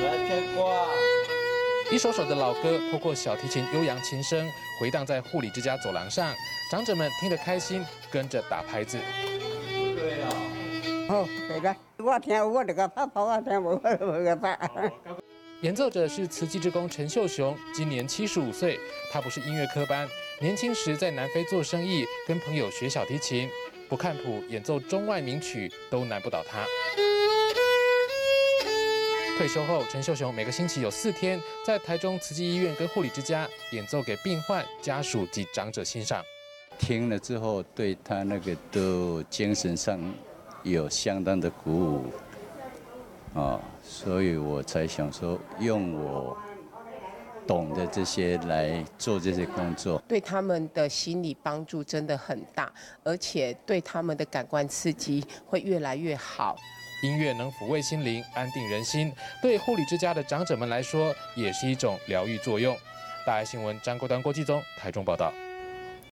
一首首的老歌透过小提琴悠扬琴声回荡在护理之家走廊上，长者们听得开心，跟着打拍子。 对啊，好，对个，我听我这个拍，我听我这个拍。 演奏者是慈济志工陈秀雄，今年75岁。他不是音乐科班，年轻时在南非做生意，跟朋友学小提琴，不看谱演奏中外名曲都难不倒他。退休后，陈秀雄每个星期有4天在台中慈济医院跟护理之家演奏给病患、家属及长者欣赏。 听了之后，对他那个都精神上有相当的鼓舞啊，所以我才想说，用我懂的这些来做这些工作， 对他们的心理帮助真的很大，而且对他们的感官刺激会越来越好。 音乐能抚慰心灵，安定人心，对护理之家的长者们来说，也是一种疗愈作用。大爱新闻张国端、郭继宗台中报道。